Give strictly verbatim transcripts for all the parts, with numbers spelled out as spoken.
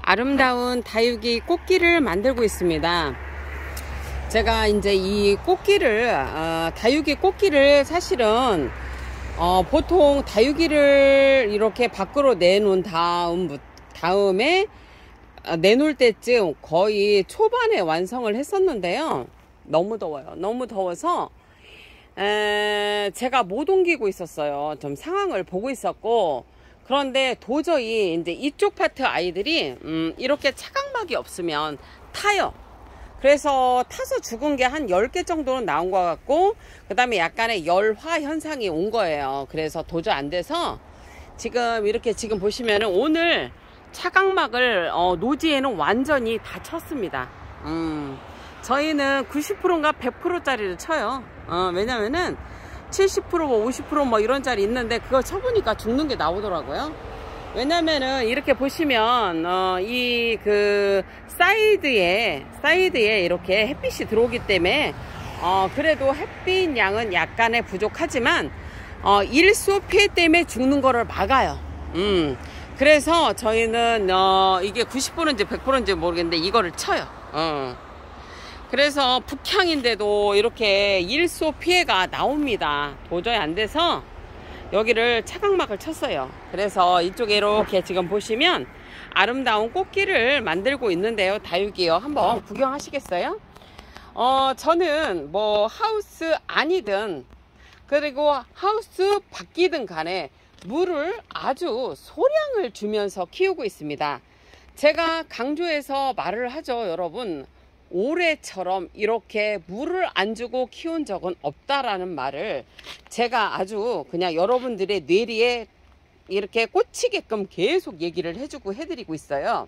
아름다운 다육이 꽃길을 만들고 있습니다. 제가 이제 이 꽃길을 어, 다육이 꽃길을 사실은 어, 보통 다육이를 이렇게 밖으로 내놓은 다음 다음에 어, 내놓을 때쯤 거의 초반에 완성을 했었는데요. 너무 더워요. 너무 더워서 에, 제가 못 옮기고 있었어요. 좀 상황을 보고 있었고, 그런데 도저히 이제 이쪽 파트 아이들이 음, 이렇게 차각막이 없으면 타요. 그래서 타서 죽은 게 한 열 개 정도는 나온 것 같고, 그 다음에 약간의 열화 현상이 온 거예요. 그래서 도저히 안 돼서 지금 이렇게 지금 보시면은 오늘 차각막을 어, 노지에는 완전히 다 쳤습니다. 음, 저희는 구십 퍼센트인가 백 퍼센트짜리를 쳐요. 어, 왜냐면은 칠십 퍼센트 뭐 오십 퍼센트 뭐 이런 짜리 있는데 그거 쳐보니까 죽는 게 나오더라고요. 왜냐면은 이렇게 보시면 어, 이 그 사이드에 사이드에 이렇게 햇빛이 들어오기 때문에 어, 그래도 햇빛 양은 약간의 부족하지만 어, 일소 피해 때문에 죽는 거를 막아요. 음, 그래서 저희는 어, 이게 구십 퍼센트인지 백 퍼센트인지 모르겠는데 이거를 쳐요. 어. 그래서 북향인데도 이렇게 일소 피해가 나옵니다. 도저히 안 돼서 여기를 차각막을 쳤어요. 그래서 이쪽에 이렇게 지금 보시면 아름다운 꽃길을 만들고 있는데요. 다육이요. 한번 구경하시겠어요? 어, 저는 뭐 하우스 안이든 그리고 하우스 밖이든 간에 물을 아주 소량을 주면서 키우고 있습니다. 제가 강조해서 말을 하죠, 여러분. 올해처럼 이렇게 물을 안 주고 키운 적은 없다라는 말을 제가 아주 그냥 여러분들의 뇌리에 이렇게 꽂히게끔 계속 얘기를 해주고 해드리고 있어요.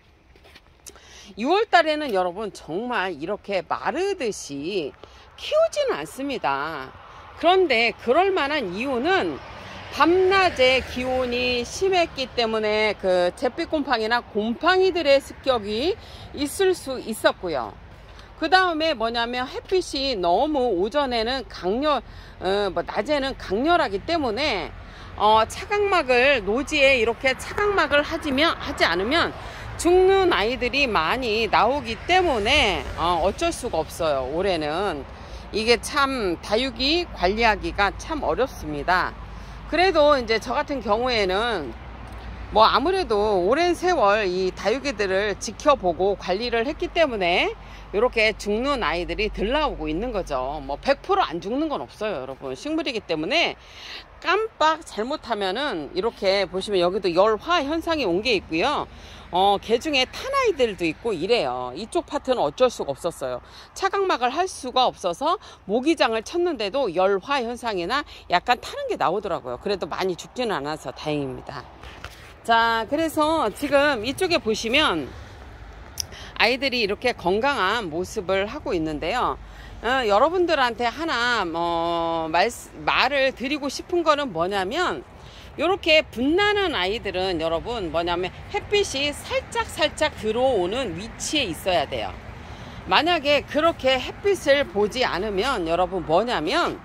유월 달에는 여러분 정말 이렇게 마르듯이 키우지는 않습니다. 그런데 그럴 만한 이유는 밤낮의 기온이 심했기 때문에 그 잿빛 곰팡이나 곰팡이들의 습격이 있을 수 있었고요. 그 다음에 뭐냐면 햇빛이 너무 오전에는 강렬, 어, 뭐 낮에는 강렬하기 때문에 어, 차각막을 노지에 이렇게 차각막을 하지면 하지 않으면 죽는 아이들이 많이 나오기 때문에 어, 어쩔 수가 없어요. 올해는 이게 참 다육이 관리하기가 참 어렵습니다. 그래도 이제 저 같은 경우에는 뭐 아무래도 오랜 세월 이 다육이들을 지켜보고 관리를 했기 때문에 이렇게 죽는 아이들이 덜 나오고 있는 거죠. 뭐 백 퍼센트 안 죽는 건 없어요, 여러분. 식물이기 때문에 깜빡 잘못하면은 이렇게 보시면 여기도 열화 현상이 온 게 있고요. 어, 개중에 탄 아이들도 있고 이래요. 이쪽 파트는 어쩔 수가 없었어요. 차각막을 할 수가 없어서 모기장을 쳤는데도 열화 현상이나 약간 타는 게 나오더라고요. 그래도 많이 죽지는 않아서 다행입니다. 자, 그래서 지금 이쪽에 보시면 아이들이 이렇게 건강한 모습을 하고 있는데요. 어, 여러분들한테 하나 뭐 말, 말을 드리고 싶은 거는 뭐냐면 이렇게 빛나는 아이들은 여러분 뭐냐면 햇빛이 살짝 살짝 들어오는 위치에 있어야 돼요. 만약에 그렇게 햇빛을 보지 않으면 여러분 뭐냐면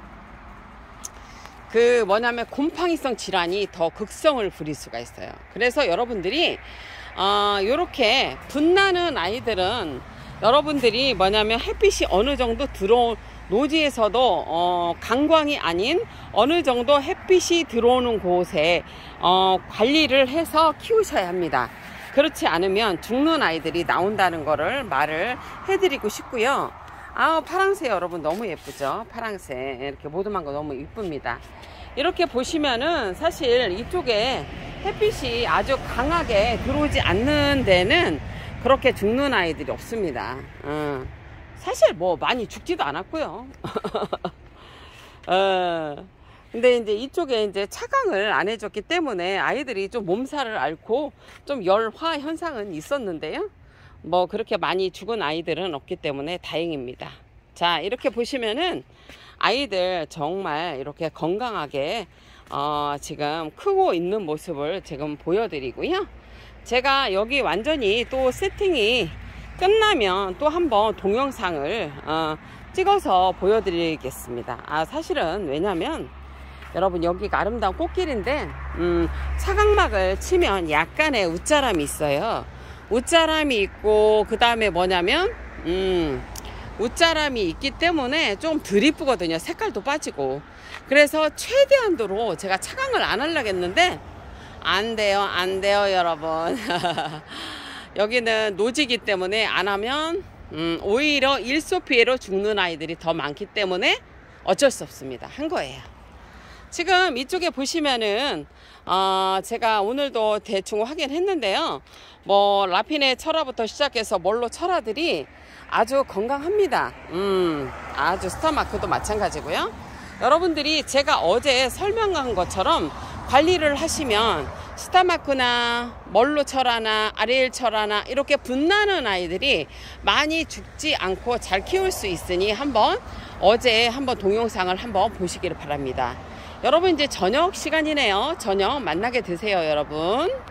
그 뭐냐면 곰팡이성 질환이 더 극성을 부릴 수가 있어요. 그래서 여러분들이 어, 요렇게 빛나는 아이들은 여러분들이 뭐냐면 햇빛이 어느 정도 들어온 노지에서도 어, 강광이 아닌 어느 정도 햇빛이 들어오는 곳에 어, 관리를 해서 키우셔야 합니다. 그렇지 않으면 죽는 아이들이 나온다는 거를 말을 해드리고 싶고요. 아, 파랑새 여러분 너무 예쁘죠? 파랑새 이렇게 모듬한 거 너무 이쁩니다. 이렇게 보시면은 사실 이쪽에 햇빛이 아주 강하게 들어오지 않는 데는 그렇게 죽는 아이들이 없습니다. 어, 사실 뭐 많이 죽지도 않았고요. 어, 근데 이제 이쪽에 이제 차광을 안 해줬기 때문에 아이들이 좀 몸살을 앓고 좀 열화 현상은 있었는데요. 뭐 그렇게 많이 죽은 아이들은 없기 때문에 다행입니다. 자, 이렇게 보시면은 아이들 정말 이렇게 건강하게 어, 지금 크고 있는 모습을 지금 보여드리고요. 제가 여기 완전히 또 세팅이 끝나면 또 한번 동영상을 어, 찍어서 보여드리겠습니다. 아, 사실은 왜냐면 여러분 여기가 아름다운 꽃길인데 음, 차각막을 치면 약간의 웃자람이 있어요. 웃자람이 있고 그 다음에 뭐냐면 음 웃자람이 있기 때문에 좀 덜 이쁘거든요. 색깔도 빠지고. 그래서 최대한도로 제가 차광을 안 하려고 했는데 안 돼요, 안 돼요, 여러분. 여기는 노지기 때문에 안 하면 음, 오히려 일소 피해로 죽는 아이들이 더 많기 때문에 어쩔 수 없습니다. 한 거예요. 지금 이쪽에 보시면은 어, 제가 오늘도 대충 확인했는데요. 뭐 라피네 철화부터 시작해서 멀로 철화들이 아주 건강합니다. 음, 아주 스타마크도 마찬가지고요. 여러분들이 제가 어제 설명한 것처럼 관리를 하시면 스타마크나 멀로 철화나 아리엘 철화나 이렇게 분나는 아이들이 많이 죽지 않고 잘 키울 수 있으니 한번 어제 한번 동영상을 한번 보시기를 바랍니다. 여러분 이제 저녁 시간이네요. 저녁 만나게 되세요, 여러분.